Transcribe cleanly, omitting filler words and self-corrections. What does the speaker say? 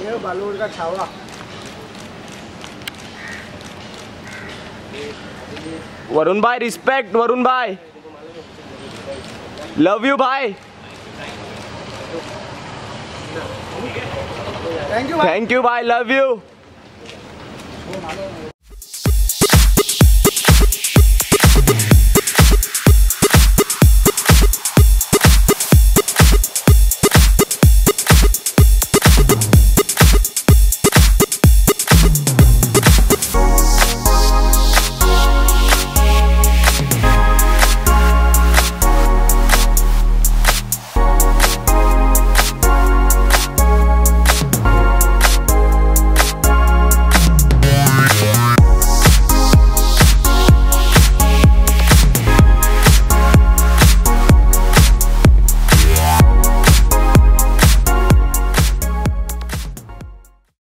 ये बालूर का छावा। वरुण भाई रिस्पेक्ट, वरुण भाई लव यू भाई। थैंक यू भाई लव यू।